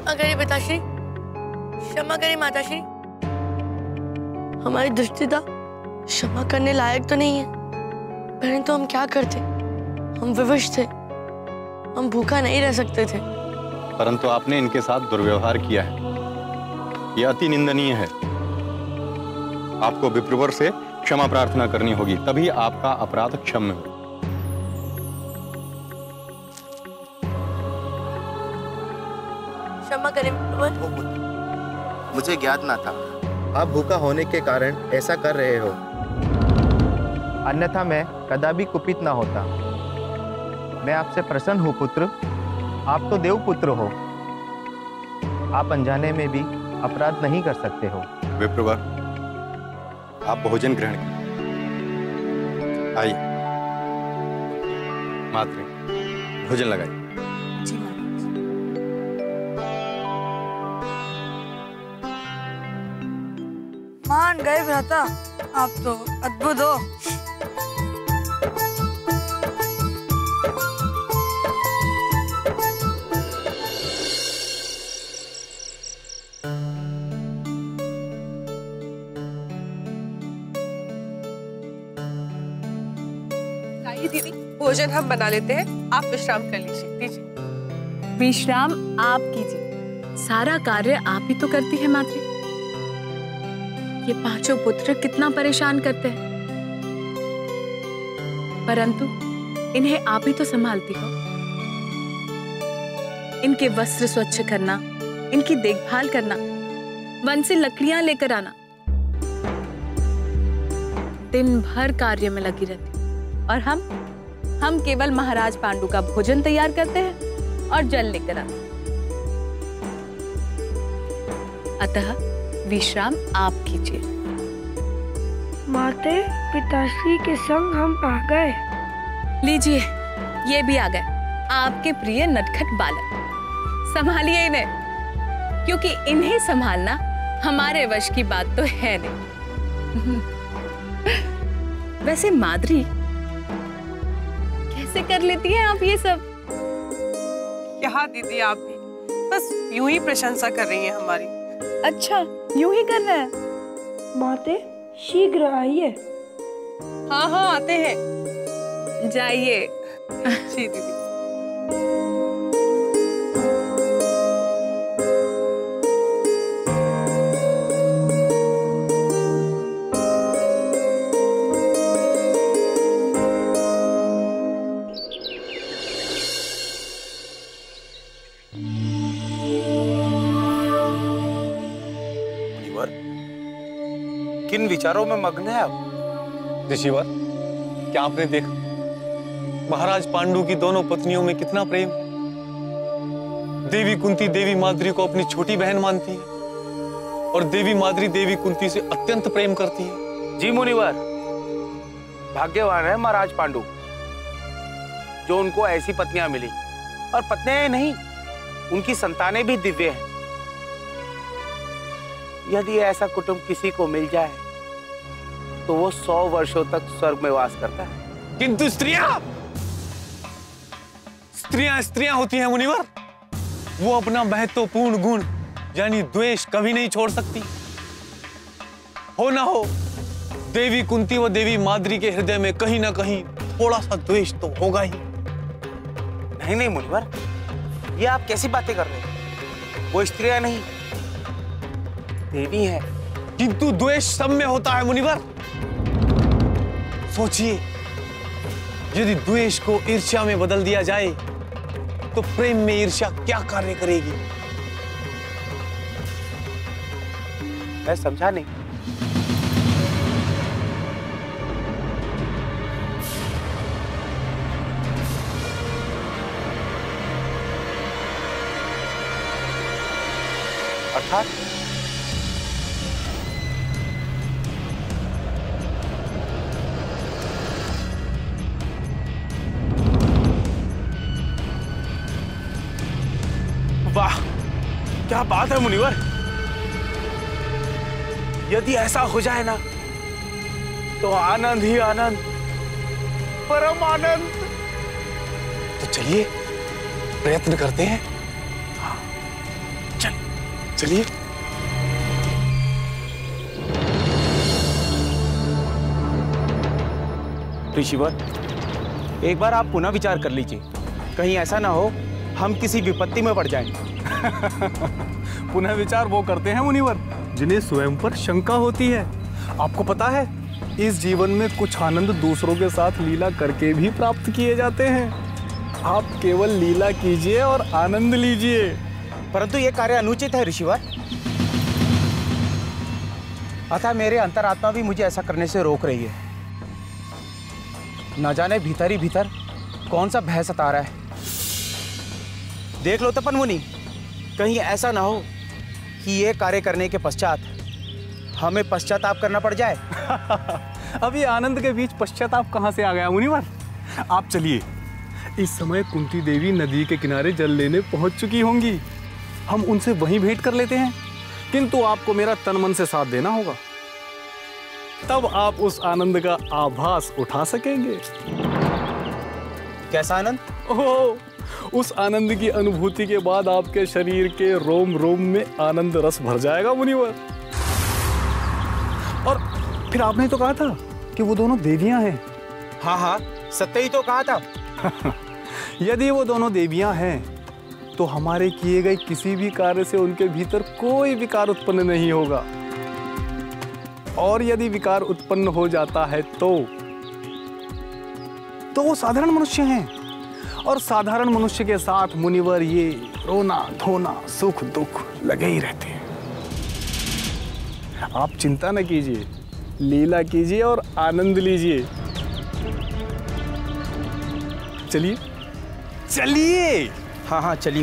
क्षमा करिए पिताश्री, क्षमा करिए माताश्री। हमारी दुष्टता क्षमा करने लायक तो नहीं है, परंतु हम क्या करते, हम विवश थे, हम भूखा नहीं रह सकते थे। परंतु आपने इनके साथ दुर्व्यवहार किया है, यह अति निंदनीय है। आपको विप्रवर से क्षमा प्रार्थना करनी होगी, तभी आपका अपराध क्षम्य हो। क्षमा करें विप्रवर। मुझे ज्ञात ना था, आप भूखा होने के कारण ऐसा कर रहे हो, अन्यथा मैं कदापि कुपित ना होता। मैं आपसे प्रसन्न हूँ पुत्र, आप तो देवपुत्र हो, आप अनजाने में भी अपराध नहीं कर सकते हो। विप्रवर, आप भोजन ग्रहण करें। आइए मातृ, भोजन लगाइए। मान गए भ्राता, आप तो अद्भुत हो। दीदी, भोजन हम बना लेते हैं, आप विश्राम कर लीजिए। दीजिए। विश्राम आप कीजिए, सारा कार्य आप ही तो करती है मातृ। ये पांचों पुत्र कितना परेशान करते हैं, परंतु इन्हें आप ही तो संभालती हो। इनके वस्त्र स्वच्छ करना, इनकी देखभाल करना, वन से लकड़ियां लेकर आना, दिन भर कार्य में लगी रहती। और हम केवल महाराज पांडु का भोजन तैयार करते हैं और जल लेकर आते हैं। अतः विश्राम आप कीजिए। माते, पिताश्री के संग हम आ गए। लीजिए, ये भी आ गए आपके प्रिय नटखट बालक। संभालिए इन्हें, क्योंकि इन्हें संभालना हमारे वश की बात तो है नहीं। वैसे माद्री, कैसे कर लेती हैं आप ये सब? क्या दीदी, आप भी बस यूं ही प्रशंसा कर रही हैं हमारी। अच्छा, यूं ही कर रहे हैं? माते, शीघ्र आइए। हाँ हाँ, आते हैं। जाइए। जी दीदी। किन विचारों में मग्न है आप? ऋषिवर, क्या आपने देखा महाराज पांडु की दोनों पत्नियों में कितना प्रेम? देवी कुंती देवी माद्री को अपनी छोटी बहन मानती है और देवी माद्री देवी कुंती से अत्यंत प्रेम करती है। जी मुनिवर, भाग्यवान है महाराज पांडु जो उनको ऐसी पत्नियां मिली, और पत्नियां नहीं, उनकी संतानें भी दिव्य हैं। यदि ऐसा कुटुंब किसी को मिल जाए तो वो 100 वर्षों तक स्वर्ग में वास करता है। किंतु स्त्रियां स्त्रियां होती हैं मुनिवर, वो अपना महत्वपूर्ण गुण यानी द्वेष कभी नहीं छोड़ सकती। हो ना हो, देवी कुंती व देवी माद्री के हृदय में कहीं ना कहीं थोड़ा सा द्वेष तो होगा ही। नहीं नहीं मुनिवर, ये आप कैसी बातें कर रहे हैं? वो स्त्रियां नहीं, देवी है। किंतु द्वेष सब में होता है मुनिवर। सोचिए, यदि द्वेष को ईर्ष्या में बदल दिया जाए तो प्रेम में ईर्ष्या क्या कार्य करेगी? मैं समझा नहीं। अर्थात वाह, क्या बात है मुनिवर। यदि ऐसा हो जाए ना तो आनंद ही आनंद, परम आनंद। तो चलिए प्रयत्न करते हैं। चलिए। चलिए। ऋषिवर, एक बार आप पुनः विचार कर लीजिए, कहीं ऐसा ना हो हम किसी विपत्ति में पड़ जाएं। पुनः विचार वो करते हैं मुनिवर जिन्हें स्वयं पर शंका होती है। आपको पता है, इस जीवन में कुछ आनंद दूसरों के साथ लीला करके भी प्राप्त किए जाते हैं। आप केवल लीला कीजिए और आनंद लीजिए। परंतु ये कार्य अनुचित है ऋषिवर, अतः मेरे अंतरात्मा भी मुझे ऐसा करने से रोक रही है। न जाने भीतर ही भीतर कौन सा भय सता रहा है। देख लो तपन मुनि, कहीं ऐसा ना हो कि ये कार्य करने के पश्चात हमें पश्चाताप करना पड़ जाए। अभी आनंद के बीच पश्चाताप कहां से आ गया मुनिवर? आप चलिए, इस समय कुंती देवी नदी के किनारे जल लेने पहुंच चुकी होंगी। हम उनसे वहीं भेंट कर लेते हैं, किंतु आपको मेरा तन मन से साथ देना होगा, तब आप उस आनंद का आभास उठा सकेंगे। कैसा आनंद? ओह, उस आनंद की अनुभूति के बाद आपके शरीर के रोम रोम में आनंद रस भर जाएगा मुनिवर। और फिर आपने तो कहा था कि वो दोनों देवियां हैं। हाँ हाँ, सत्य ही तो कहा था। यदि वो दोनों देवियां हैं तो हमारे किए गए किसी भी कार्य से उनके भीतर कोई विकार उत्पन्न नहीं होगा, और यदि विकार उत्पन्न हो जाता है तो वो साधारण मनुष्य हैं, और साधारण मनुष्य के साथ मुनिवर ये रोना धोना सुख दुख लगे ही रहते हैं। आप चिंता न कीजिए, लीला कीजिए और आनंद लीजिए। चलिए चलिए। हाँ हाँ चलिए।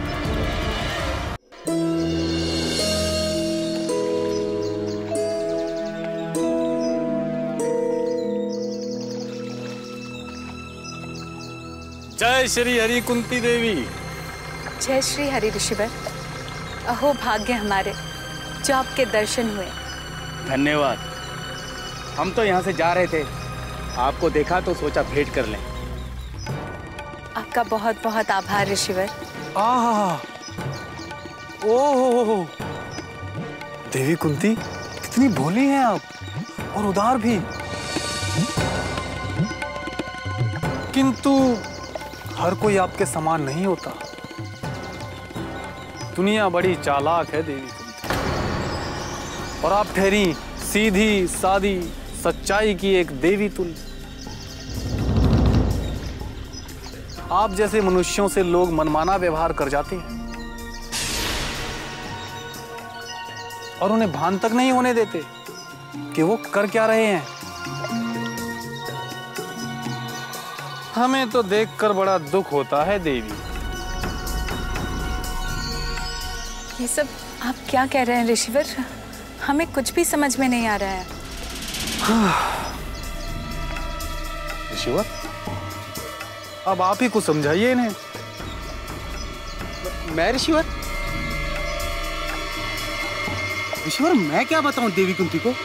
जय श्री हरि कुंती देवी। जय श्री हरि ऋषिवर। अहो भाग्य हमारे जो आपके दर्शन हुए। धन्यवाद। हम तो यहाँ से जा रहे थे, आपको देखा तो सोचा भेंट कर लें। आपका बहुत बहुत आभार ऋषिवर। ओह, देवी कुंती, कितनी भोली हैं आप, और उदार भी। किंतु हर कोई आपके समान नहीं होता। दुनिया बड़ी चालाक है देवी कुंती, और आप ठहरी सीधी सादी सच्चाई की एक देवी तुल्य। आप जैसे मनुष्यों से लोग मनमाना व्यवहार कर जाते हैं और उन्हें भान तक नहीं होने देते कि वो कर क्या रहे हैं। हमें तो देखकर बड़ा दुख होता है देवी। ये सब आप क्या कह रहे हैं ऋषिवर? हमें कुछ भी समझ में नहीं आ रहा है। ऋषिवर, अब आप ही कुछ समझाइए इन्हें। मैं ऋषिवर? ऋषिवर, मैं क्या बताऊं देवी कुंती को?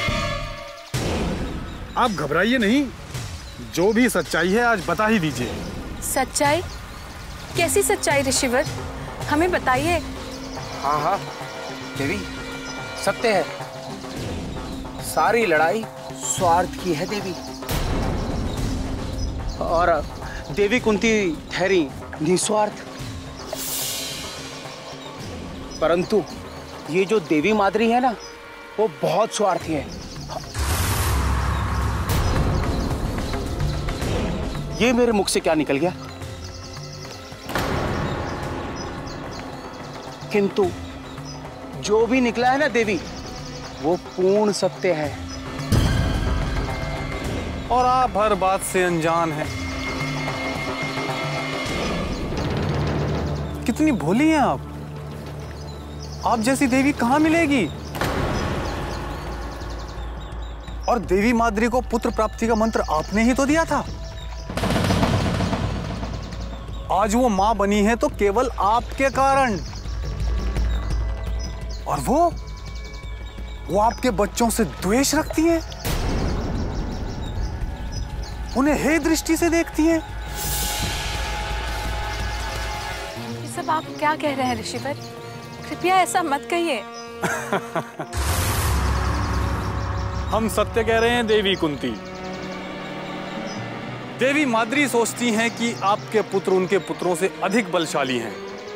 आप घबराइए नहीं, जो भी सच्चाई है आज बता ही दीजिए। सच्चाई? कैसी सच्चाई ऋषिवर? हमें बताइए। हाँ हाँ देवी, सत्य है, सारी लड़ाई स्वार्थ की है देवी। और देवी कुंती ठहरी निस्वार्थ, परंतु ये जो देवी माद्री है ना, वो बहुत स्वार्थी है। ये मेरे मुख से क्या निकल गया? किंतु जो भी निकला है ना देवी, वो पूर्ण सत्य है। और आप हर बात से अनजान हैं। कितनी भोली हैं आप जैसी देवी कहां मिलेगी? और देवी माद्री को पुत्र प्राप्ति का मंत्र आपने ही तो दिया था। आज वो मां बनी है तो केवल आपके कारण। और वो आपके बच्चों से द्वेष रखती हैं, उन्हें हे दृष्टि से देखती हैं। ये सब आप क्या कह रहे हैं ऋषिवर? कृपया ऐसा मत कहिए। हम सत्य कह रहे हैं देवी कुंती। देवी माद्री सोचती हैं कि आपके पुत्र उनके पुत्रों से अधिक बलशाली हैं,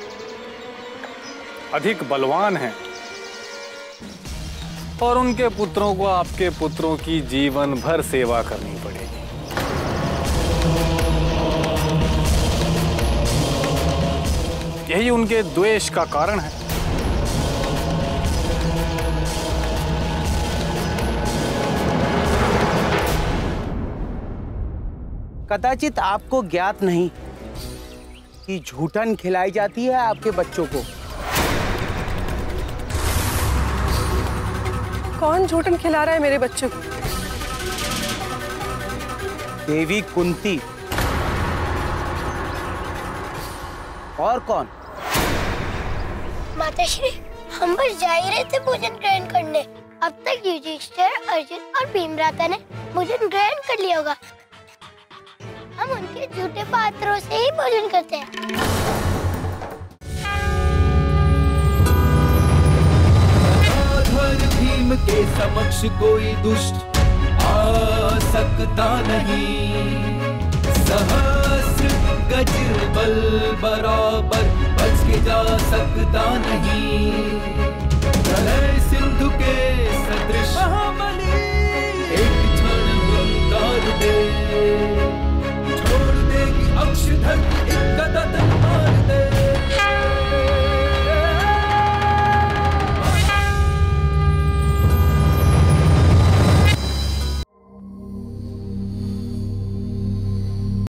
अधिक बलवान हैं, और उनके पुत्रों को आपके पुत्रों की जीवन भर सेवा करनी पड़ेगी। यही उनके द्वेष का कारण है। कदाचित आपको ज्ञात नहीं कि झूठन खिलाई जाती है आपके बच्चों को। कौन झूठन खिला रहा है मेरे बच्चों को? देवी कुंती। और कौन? माताश्री, हम बस जा ही रहे थे भोजन ग्रहण करने। अब तक युधिष्ठिर, अर्जुन और भीमभ्राता ने भोजन ग्रहण कर लिया होगा। हम उनके झूठे पात्रों से ही भोजन करते हैं। भीम के समक्ष कोई दुष्ट आ सकता नहीं। सहस्र गज बल बराबर बच के जा सकता नहीं।